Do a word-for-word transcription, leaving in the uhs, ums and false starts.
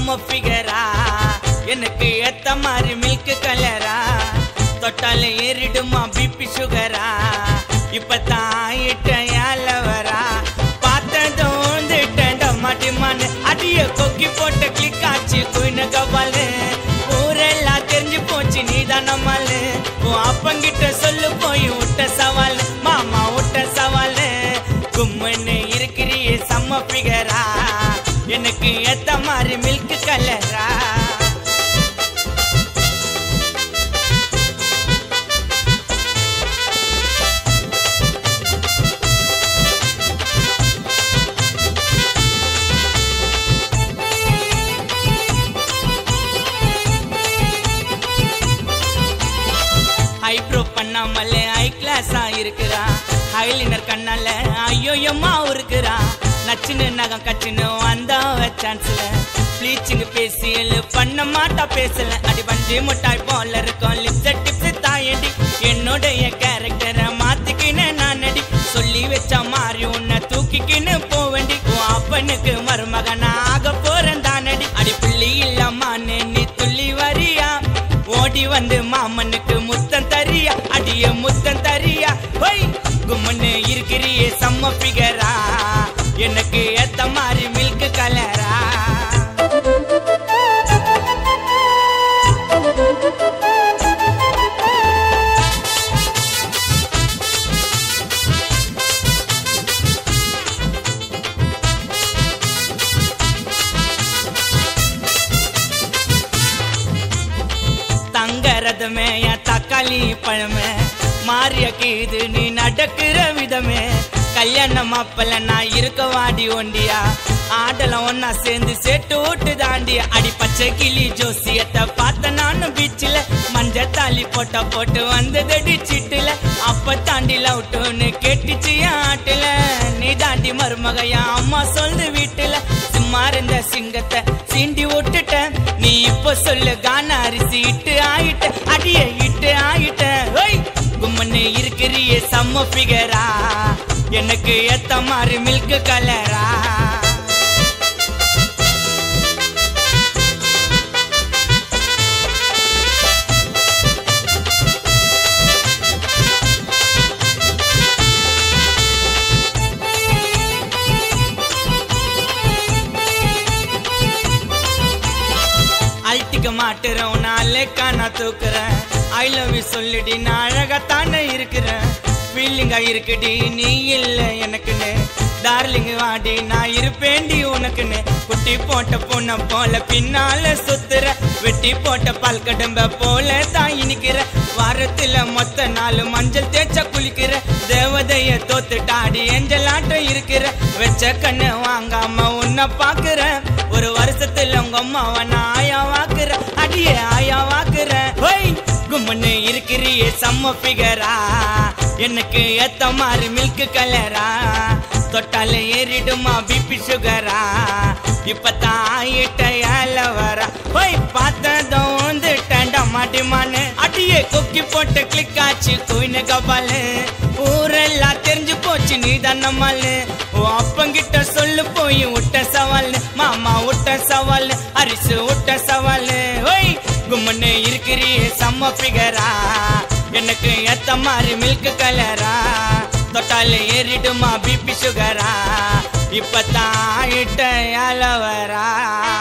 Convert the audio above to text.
செம்ம ஃபிகரா எனக்கு ஏத்த மாதிரி மில்க் கலரா தொட்டால ஏறிடுமா பிபி சுகரா இப்பதான் ஆயிட்டவரா பார்த்ததும் வந்துட்டேன் மாட்டிமான்னு அடிய கொக்கி போட்ட கிளிக் ஆச்சு குயின கபாலு ஊரெல்லாம் தெரிஞ்சு போச்சு நீதான் நம்மாலு உன் அப்பங்கிட்ட சொல்லு போய் விட்ட சவால் மாமா விட்ட சவால் கும்முன்னு இருக்கிறியே செம்ம ஃபிகரா எனக்கு ஏத்த மாதிரி மில்க் கலரா ஐப்ரோ பண்ணாமலே ஐ கிளாஸா இருக்கிறா ஐலினர் கண்ணால ஐயோ எம்மா இருக்கிறா நச்சுன்னு நகம் கச்சுன்னு வந்தா சான்ஸ்ல ப்ளீச்சிங் பேசியல் பண்ண மாட்டா பேசல அடி பஞ்சி முட்டாய் போல இருக்கும் லிப்ஸ் டிப்ஸ் தாயடி என்னுடைய கேரக்டரை மாத்திக்கின்னு நான் அடி சொல்லி வச்சா மாறி உன்னை தூக்கிக்கின்னு போவேண்டி உன் அப்பனுக்கு மருமகனா ஆக போறேன் தானடி அடி புள்ளி இல்லாமான்னு நீ துள்ளி வரியா ஓடி வந்து மாமனுக்கு முத்தம் தரியா அடிய முத்தம் தரியா ஹோய் கும்மன்னு இருக்கிறியே செம்ம ஃபிகரா எனக்கு ஏத்த மாதிரி மில்க் கலரா தங்கரதமே என் தக்காளி பழமே மாறிய கீது நீ நடக்கிற விதமே கல்யாண மாப்பல நான் இருக்க வாடி ஒண்டியா ஆடலாம் ஒன்னா சேர்ந்து சேட்டு ஓட்டு தாண்டியா அடி பச்சை கிளி ஜோசியத்தை பார்த்த நானும் பீச்சில மஞ்ச தாலி போட்ட போட்டு வந்ததடி சீட்டுல அப்ப தாண்டி லவுட்டுன்னு கேட்டுச்சு ஆட்டுல நீ தாண்டி மருமகையா அம்மா சொல்லு வீட்டுல சும்மா இருந்த சிங்கத்தை சீண்டி விட்டுட்ட நீ இப்ப சொல்லு கான அரிசி இட்டு ஆயிட்ட அடிய இட்டு ஆயிட்ட ஹோய் கும்மன்னு இருக்கிறியே செம்ம ஃபிகரா எனக்கு ஏத்த மாதிரி மில்க் கலரா அல்ட்டிக்க மாட்டுறேன் நாளைக்கா நான் தூக்குறேன் ஐ லவ் யூ சொல்லிடி நான் அழகாத்தானே இருக்கிறேன் ஃபீலிங்கா இருக்குடி நீ இல்ல எனக்குன்னு டார்லிங் வாடி நான் இருப்பேண்டி உனக்குன்னு குட்டி போட்ட பொண்ண போல பின்னால சுத்துற வெட்டி போட்ட பால் கடம்ப போல தான் இனிக்கிற வாரத்துல மொத்த நாலு மஞ்சள் தேய்ச்ச குளிக்கிற தேவதைய தோத்துட்டாடி ஏஞ்சலாட்டம் இருக்கிற வெச்ச கண்ணு வாங்காம உன்னை பாக்குற ஒரு வருஷத்துல உங்க அம்மாவை நான் ஆயா வாக்குற அடியே ஆயா வாக்குற ஹோய் கும்மன்னு இருக்கிறியே செம்ம ஃபிகரா எனக்கு ஏத்த மாதிரி மில்க் கலரா தொட்டால ஏறிடுமா பிபி சுகரா இப்பதான் ஆயிட்டவரா போய் பார்த்ததும் வந்துட்டேன் மாட்டிமான்னு அடியே கொக்கி போட்டு கிளிக் ஆச்சு குயின கபாலு ஊரெல்லாம் தெரிஞ்சு போச்சு நீதான் நம்மாலு உன் அப்பங்கிட்ட சொல்லு போய் விட்ட சவால் மாமா விட்ட சவால் அரிசி விட்ட சவால் ஓய் கும்மன்னு இருக்கிறியே செம்ம ஃபிகரா எனக்கு ஏத்த மாதிரி மில்க் கலரா தொட்டால ஏறிடுமா பிபி சுகரா இப்பதான் ஆயிட்டவரா